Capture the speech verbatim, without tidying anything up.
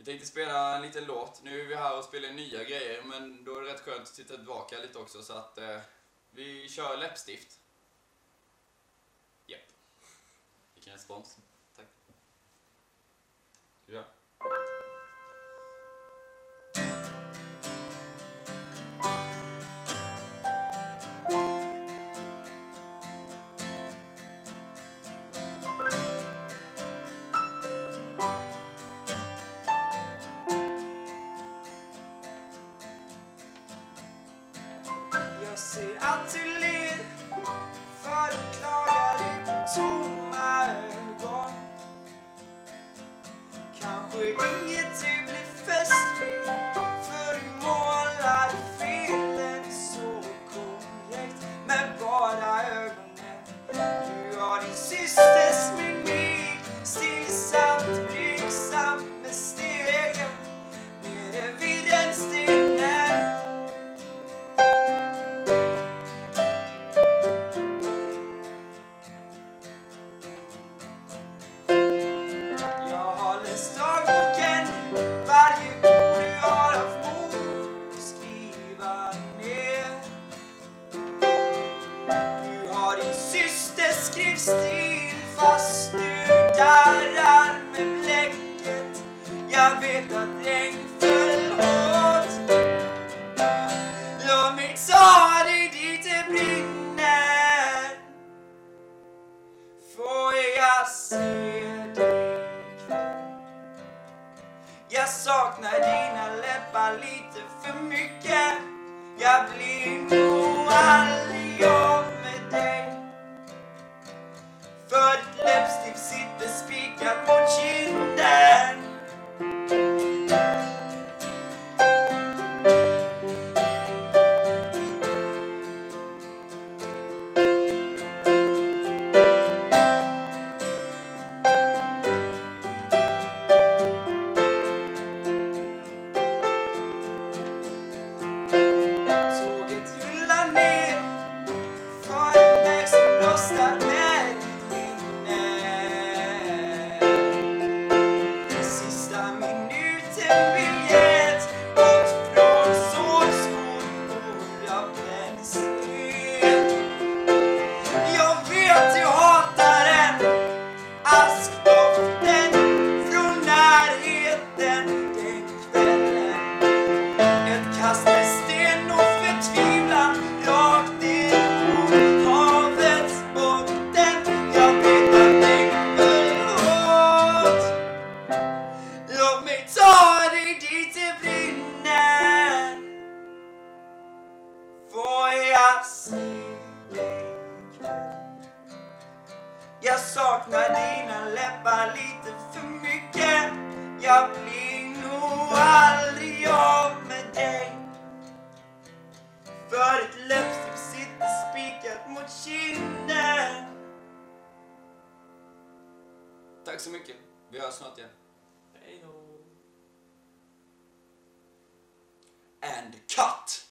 tänkte spela en liten låt. Nu är vi här och spelar nya grejer, men då är det rätt skönt att titta tillbaka lite också, så att eh, vi kör Läppstift. Japp. Vilken respons. Tack. Ja. Jag ser att du ler, för du klagar i tomma ögon. Kanske inget du blir festlig, för du målar felen så korrekt med bara ögonen. Du har din systers mimik, stillsamt, blygsamt med stegen nere vid den stenen. Skrivstil fast du darrar med bläcket. Jag vet att regn föll hårt. Låt mig ta dig dit det brinner. Får jag se dig ikväll? Jag saknar dina läppar lite för mycket. Jag blir nog aldrig av med dig. För ett läppstift sitter spikat mot kinden. Tåget rullar ner för en väg som blåstar med. Jag saknar dina läppar lite för mycket. Jag blir nog aldrig av med dig. För ett läppstift sitter spikat mot kinden. Tack så mycket. Vi hörs snart igen. Hej då. And cut!